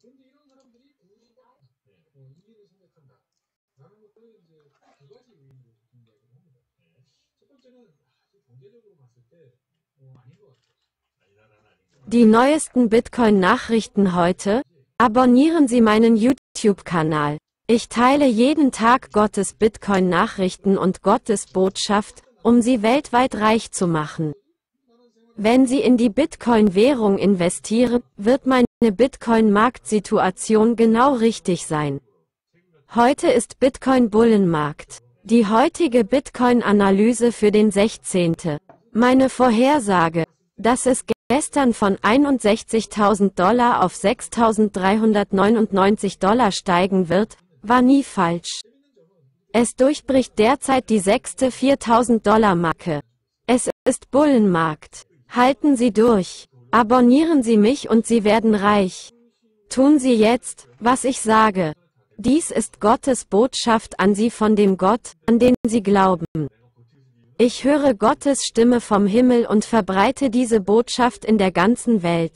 Die neuesten Bitcoin-Nachrichten heute? Abonnieren Sie meinen YouTube-Kanal. Ich teile jeden Tag Gottes Bitcoin-Nachrichten und Gottes Botschaft, um Sie weltweit reich zu machen. Wenn Sie in die Bitcoin-Währung investieren, wird meine Bitcoin-Marktsituation genau richtig sein. Heute ist Bitcoin-Bullenmarkt. Die heutige Bitcoin-Analyse für den 16. Meine Vorhersage, dass es gestern von $61.000 auf $6.399 steigen wird, war nie falsch. Es durchbricht derzeit die 6. $4.000-Marke. Es ist Bullenmarkt. Halten Sie durch. Abonnieren Sie mich und Sie werden reich. Tun Sie jetzt, was ich sage. Dies ist Gottes Botschaft an Sie von dem Gott, an den Sie glauben. Ich höre Gottes Stimme vom Himmel und verbreite diese Botschaft in der ganzen Welt.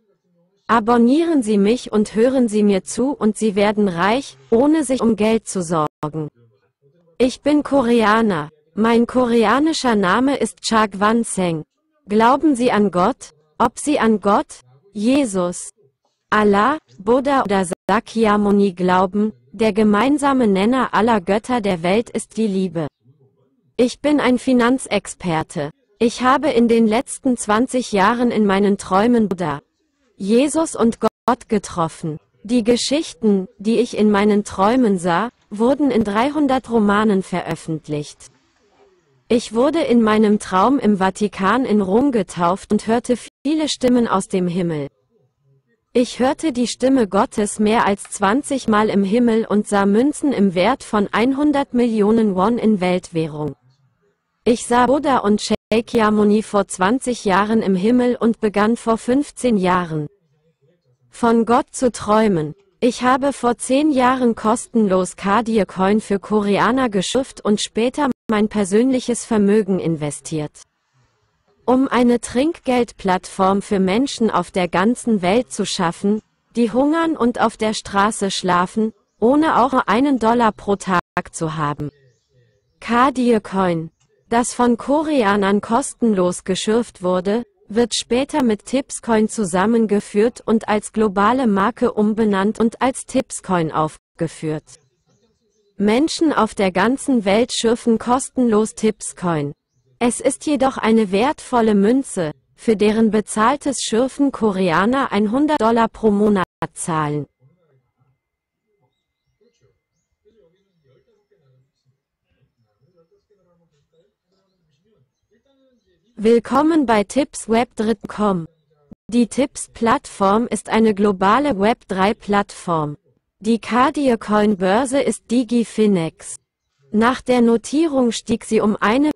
Abonnieren Sie mich und hören Sie mir zu und Sie werden reich, ohne sich um Geld zu sorgen. Ich bin Koreaner. Mein koreanischer Name ist Chagwan Seng. Glauben Sie an Gott? Ob Sie an Gott, Jesus, Allah, Buddha oder Sakyamuni glauben, der gemeinsame Nenner aller Götter der Welt ist die Liebe. Ich bin ein Finanzexperte. Ich habe in den letzten 20 Jahren in meinen Träumen Buddha, Jesus und Gott getroffen. Die Geschichten, die ich in meinen Träumen sah, wurden in 300 Romanen veröffentlicht. Ich wurde in meinem Traum im Vatikan in Rom getauft und hörte viele Stimmen aus dem Himmel. Ich hörte die Stimme Gottes mehr als 20 Mal im Himmel und sah Münzen im Wert von 100 Millionen Won in Weltwährung. Ich sah Buddha und Shakyamuni vor 20 Jahren im Himmel und begann vor 15 Jahren von Gott zu träumen. Ich habe vor 10 Jahren kostenlos Kadie-Coin für Koreaner geschürft und später mein persönliches Vermögen investiert. Um eine Trinkgeldplattform für Menschen auf der ganzen Welt zu schaffen, die hungern und auf der Straße schlafen, ohne auch nur $1 pro Tag zu haben. Kadie-Coin, das von Koreanern kostenlos geschürft wurde, wird später mit Tipscoin zusammengeführt und als globale Marke umbenannt und als Tipscoin aufgeführt. Menschen auf der ganzen Welt schürfen kostenlos Tipscoin. Es ist jedoch eine wertvolle Münze, für deren bezahltes Schürfen Koreaner $100 pro Monat zahlen. Willkommen bei TipsWeb3.com. Die Tips-Plattform ist eine globale Web3-Plattform. Die Kadie-Coin-Börse ist DigiFinex. Nach der Notierung stieg sie um eine.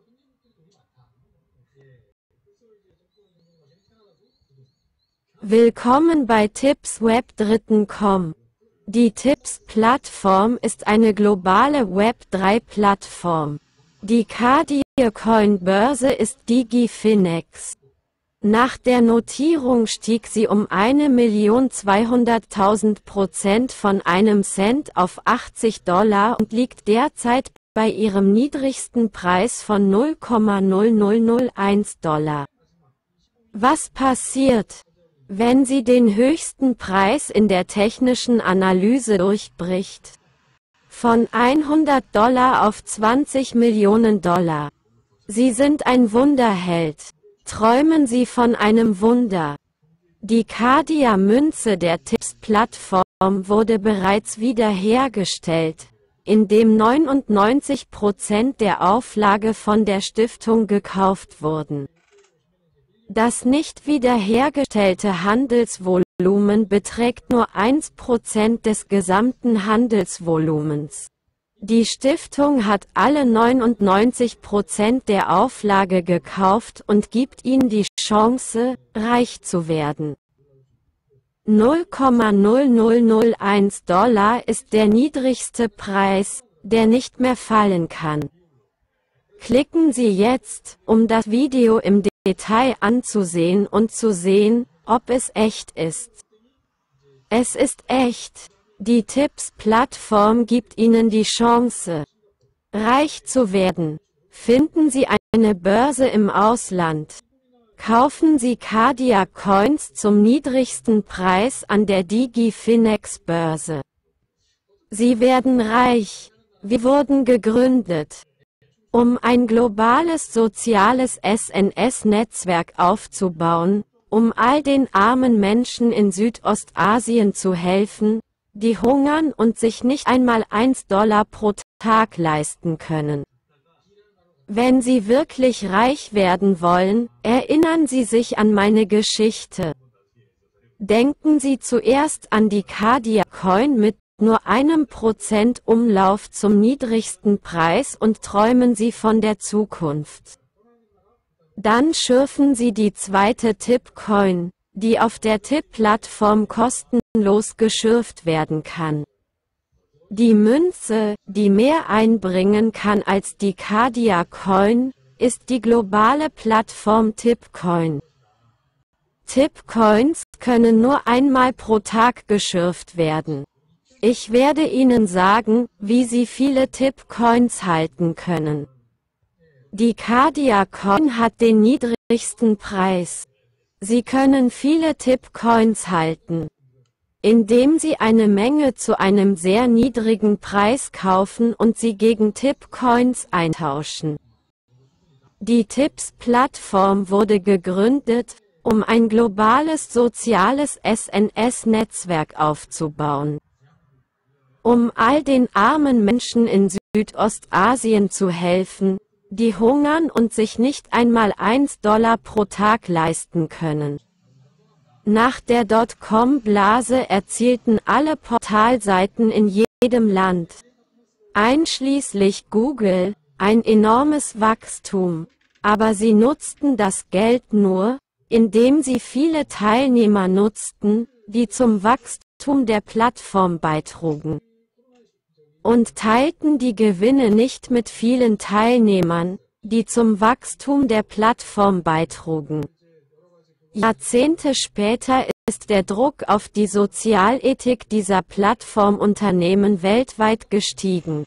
Willkommen bei TipsWeb3.com. Die Tips-Plattform ist eine globale Web3-Plattform. Die Kadie-Coin-Börse ist DigiFinex. Nach der Notierung stieg sie um 1.200.000% von einem Cent auf $80 und liegt derzeit bei ihrem niedrigsten Preis von $0,0001. Was passiert, wenn sie den höchsten Preis in der technischen Analyse durchbricht? Von $100 auf $20 Millionen. Sie sind ein Wunderheld. Träumen Sie von einem Wunder. Die Kadie-Münze der Tips-Plattform wurde bereits wiederhergestellt, indem 99% der Auflage von der Stiftung gekauft wurden. Das nicht wiederhergestellte Handelsvolumen beträgt nur 1% des gesamten Handelsvolumens. Die Stiftung hat alle 99% der Auflage gekauft und gibt ihnen die Chance, reich zu werden. $0,0001 ist der niedrigste Preis, der nicht mehr fallen kann. Klicken Sie jetzt, um das Video im Detail anzusehen und zu sehen, ob es echt ist. Es ist echt. Die Tipps-Plattform gibt Ihnen die Chance, reich zu werden. Finden Sie eine Börse im Ausland. Kaufen Sie Cardia Coins zum niedrigsten Preis an der DigiFinex-Börse. Sie werden reich. Wir wurden gegründet, um ein globales soziales SNS-Netzwerk aufzubauen, um all den armen Menschen in Südostasien zu helfen, die hungern und sich nicht einmal $1 pro Tag leisten können. Wenn Sie wirklich reich werden wollen, erinnern Sie sich an meine Geschichte. Denken Sie zuerst an die Cardia Coin mit nur 1% Umlauf zum niedrigsten Preis und träumen Sie von der Zukunft. Dann schürfen Sie die zweite Tip-Coin, die auf der Tip-Plattform kostenlos geschürft werden kann. Die Münze, die mehr einbringen kann als die Cardia Coin, ist die globale Plattform Tipcoin. Tipcoins können nur einmal pro Tag geschürft werden. Ich werde Ihnen sagen, wie Sie viele Tipcoins halten können. Die Cardia Coin hat den niedrigsten Preis. Sie können viele Tipcoins halten, indem Sie eine Menge zu einem sehr niedrigen Preis kaufen und sie gegen Tipcoins eintauschen. Die Tips-Plattform wurde gegründet, um ein globales soziales SNS-Netzwerk aufzubauen, um all den armen Menschen in Südostasien zu helfen, die hungern und sich nicht einmal $1 pro Tag leisten können. Nach der Dotcom-Blase erzielten alle Portalseiten in jedem Land, einschließlich Google, ein enormes Wachstum, aber sie nutzten das Geld nur, indem sie viele Teilnehmer nutzten, die zum Wachstum der Plattform beitrugen, und teilten die Gewinne nicht mit vielen Teilnehmern, die zum Wachstum der Plattform beitrugen. Jahrzehnte später ist der Druck auf die Sozialethik dieser Plattformunternehmen weltweit gestiegen.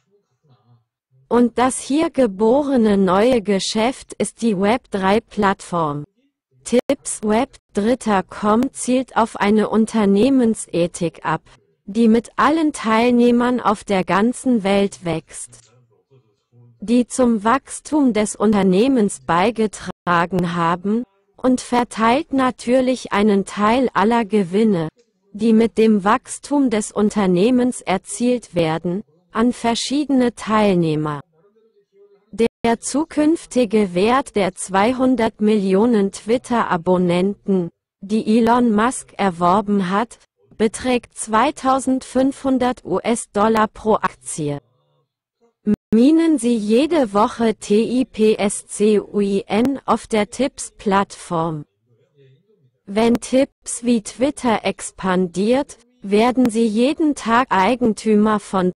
Und das hier geborene neue Geschäft ist die Web3-Plattform. TipsWeb3.com zielt auf eine Unternehmensethik ab, die mit allen Teilnehmern auf der ganzen Welt wächst, die zum Wachstum des Unternehmens beigetragen haben, und verteilt natürlich einen Teil aller Gewinne, die mit dem Wachstum des Unternehmens erzielt werden, an verschiedene Teilnehmer. Der zukünftige Wert der 200 Millionen Twitter-Abonnenten, die Elon Musk erworben hat, beträgt $2.500 pro Aktie. Minen Sie jede Woche TIPSCUIN auf der Tips-Plattform. Wenn Tips wie Twitter expandiert, werden Sie jeden Tag Eigentümer von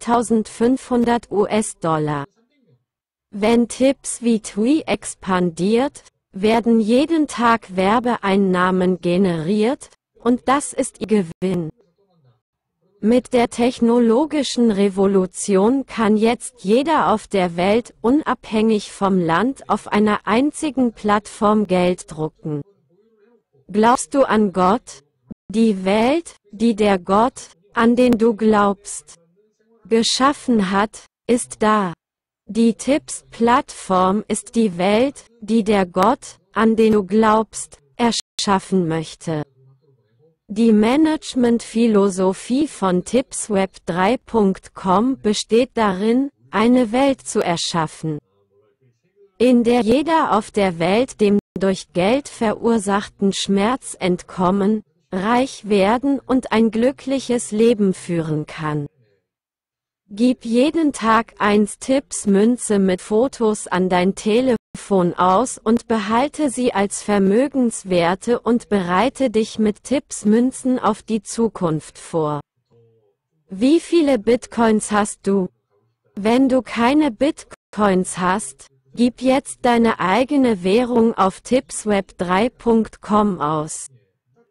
$2.500. Wenn Tips wie Twi expandiert, werden jeden Tag Werbeeinnahmen generiert, und das ist Ihr Gewinn. Mit der technologischen Revolution kann jetzt jeder auf der Welt unabhängig vom Land auf einer einzigen Plattform Geld drucken. Glaubst du an Gott? Die Welt, die der Gott, an den du glaubst, geschaffen hat, ist da. Die Tips-Plattform ist die Welt, die der Gott, an den du glaubst, erschaffen möchte. Die Managementphilosophie von tipsweb3.com besteht darin, eine Welt zu erschaffen, in der jeder auf der Welt dem durch Geld verursachten Schmerz entkommen, reich werden und ein glückliches Leben führen kann. Gib jeden Tag 1 Tipps-Münze mit Fotos an dein Telefon aus und behalte sie als Vermögenswerte und bereite dich mit Tipps-Münzen auf die Zukunft vor. Wie viele Bitcoins hast du? Wenn du keine Bitcoins hast, gib jetzt deine eigene Währung auf tipsweb3.com aus.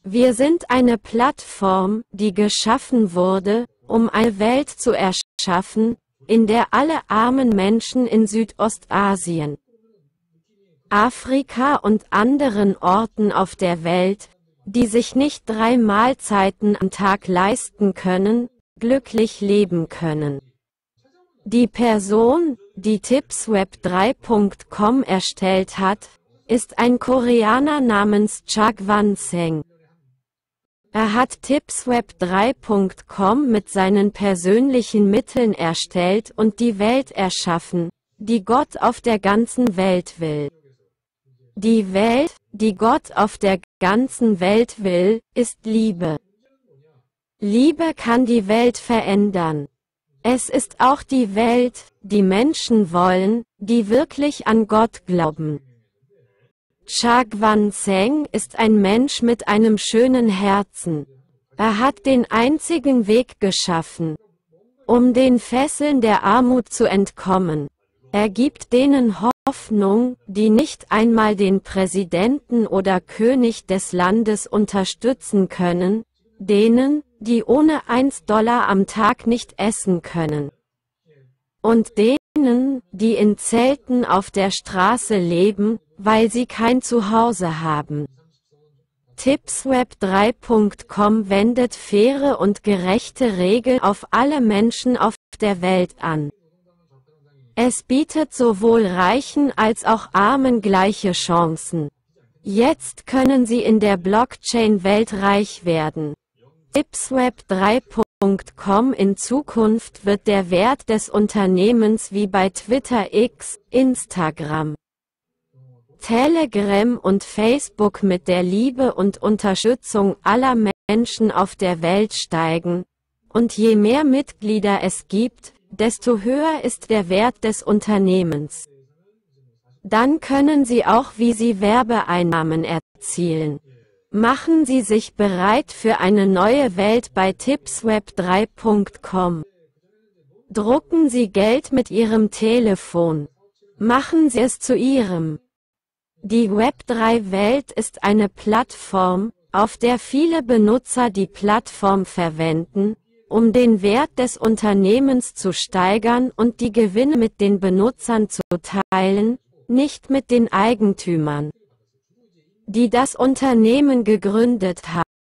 Wir sind eine Plattform, die geschaffen wurde, um eine Welt zu erschaffen, in der alle armen Menschen in Südostasien, Afrika und anderen Orten auf der Welt, die sich nicht 3 Mahlzeiten am Tag leisten können, glücklich leben können. Die Person, die tipsweb3.com erstellt hat, ist ein Koreaner namens Chagwan Seng. Er hat tipsweb3.com mit seinen persönlichen Mitteln erstellt und die Welt erschaffen, die Gott auf der ganzen Welt will. Die Welt, die Gott auf der ganzen Welt will, ist Liebe. Liebe kann die Welt verändern. Es ist auch die Welt, die Menschen wollen, die wirklich an Gott glauben. Chagwan Seng ist ein Mensch mit einem schönen Herzen. Er hat den einzigen Weg geschaffen, um den Fesseln der Armut zu entkommen. Er gibt denen Hoffnung, die nicht einmal den Präsidenten oder König des Landes unterstützen können, denen, die ohne $1 am Tag nicht essen können. Und denen, die in Zelten auf der Straße leben, weil sie kein Zuhause haben. Tipsweb3.com wendet faire und gerechte Regeln auf alle Menschen auf der Welt an. Es bietet sowohl Reichen als auch Armen gleiche Chancen. Jetzt können Sie in der Blockchain-Welt reich werden. Tipsweb3.com. In Zukunft wird der Wert des Unternehmens wie bei Twitter X, Instagram, Telegram und Facebook mit der Liebe und Unterstützung aller Menschen auf der Welt steigen, und je mehr Mitglieder es gibt, desto höher ist der Wert des Unternehmens. Dann können Sie auch wie Sie Werbeeinnahmen erzielen. Machen Sie sich bereit für eine neue Welt bei tipsweb3.com. Drucken Sie Geld mit Ihrem Telefon. Machen Sie es zu Ihrem. Die Web3-Welt ist eine Plattform, auf der viele Benutzer die Plattform verwenden, um den Wert des Unternehmens zu steigern und die Gewinne mit den Benutzern zu teilen, nicht mit den Eigentümern, die das Unternehmen gegründet haben.